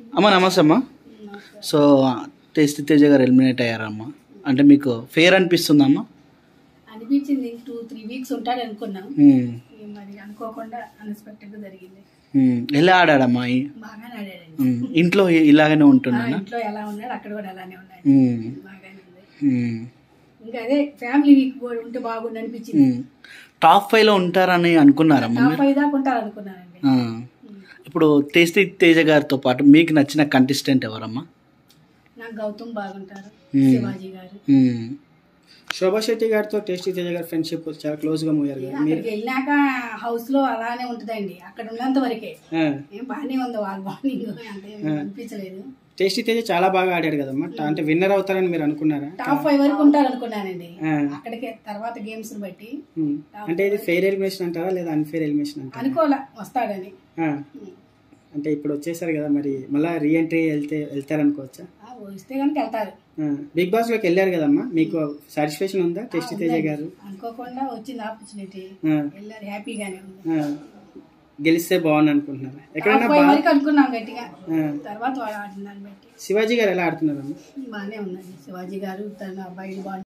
అమ్మ నమస్తే అమ్మా. సో టేస్టీ తేజ గారు ఎలిమినేట్ అయ్యారమ్మా, అంటే మీకు ఫేర్ అనిపిస్తుందమ్మా? అనిపించింది. 2-3 వీక్స్ ఉంటాడు అనుకున్నాం, మరి అనుకోకుండా అన్ఎక్స్పెక్టెడ్ జరిగింది. ఎలా ఆడాడమ్మా? బాగానే ఆడాడండి. ఇంట్లో ఇలాగనే ఉంటున్నా? ఇంట్లో ఎలా ఉన్నాడు అక్కడ కూడా అలానే ఉన్నాడు, బాగానే ఉంది. ఇంకా అదే ఫ్యామిలీ వీక్ కూడా ఉంటే బాగుంది అనిపించింది. టాప్ 5 లో ఉంటారని అనుకున్నారమ్మా? టాప్ 5 దాకా ఉంటారు అనుకున్నానండి. ఇప్పుడు టేస్టీ తేజ గారితో పాటు మీకు నచ్చిన కంటెస్టెంట్ ఎవరమ్మా? నాకు గౌతమ్ బాగుంటారు, శివాజీ గారు. శోభా శెట్టి గారితో టేస్టీ తేజ గారి ఫ్రెండ్షిప్ చాలా క్లోజ్ గా మూయారు కదా. మీరు వెళ్ళాక హౌస్ లో అలానే ఉంటదండి, అక్కడ ఉన్నంత వరకే ఏం బాగానే ఉంది. వాళ్ళ బాండింగ్ అంటే అనిపించలేదు. టేస్టీ తేజ చాలా బాగా ఆడాడు కదమ్మా, అంటే విన్నర్ అవుతారని మీరు అనుకున్నారా? టాప్ 5 వరకు ఉంటారు అనుకున్నానండి. అక్కడికే తర్వాత గేమ్స్ బట్టి. అంటే ఇది ఫెయిర్ ఎలిమినేషన్ అంటారా లేదా అన్ఫెయిర్ ఎలిమినేషన్ అంటారా? అనుకోలే వస్తాడని. అంటే ఇప్పుడు వచ్చేసారు కదా, మరి మళ్ళీ రీఎంట్రీ వెళ్తారనుకోవచ్చా? వస్తే కనుక వెళ్తారు. బిగ్ బాస్ లోకి వెళ్ళారు కదమ్మా, మీకు సాటిస్ఫాక్షన్ ఉందా టేస్టీ తేజ గారు? అనుకోకుండా వచ్చింది ఆపర్చునిటీ, వెళ్ళారు, హ్యాపీగానే ఉంది. గెలిస్తే బాగుంది అనుకుంటున్నారా? ఎక్కడైనా అనుకున్నాం గట్టిగా, తర్వాత ఆడిన దాన్ని బట్టి. శివాజీ గారు ఎలా ఆడుతున్నారమ్మా? బాగానే ఉందండి శివాజీ గారు, తన అబ్బాయి బాగుంది.